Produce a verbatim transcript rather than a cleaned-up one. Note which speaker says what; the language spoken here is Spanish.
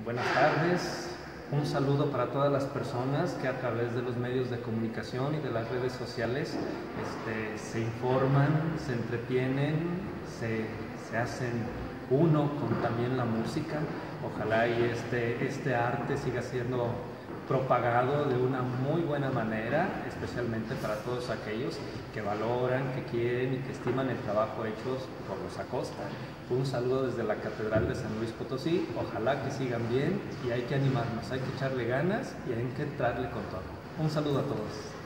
Speaker 1: Buenas tardes, un saludo para todas las personas que a través de los medios de comunicación y de las redes sociales este, se informan, se entretienen, se, se hacen uno con también la música. Ojalá y este, este arte siga siendo propagado de una muy buena manera, especialmente para todos aquellos que valoran, que quieren y que estiman el trabajo hecho por los Acosta. Un saludo desde la Catedral de San Luis Potosí, ojalá que sigan bien y hay que animarnos, hay que echarle ganas y hay que entrarle con todo. Un saludo a todos.